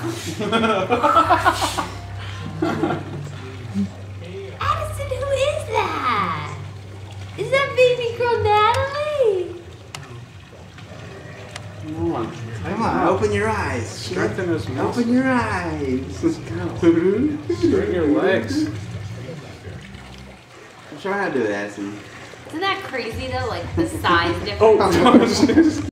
Addison, who is that? Is that baby girl Natalie? Come on, open your eyes. Strengthen those muscles. Open your eyes. Straighten your legs. I'm trying to do it, Addison. Isn't that crazy though? Like the size difference. Oh,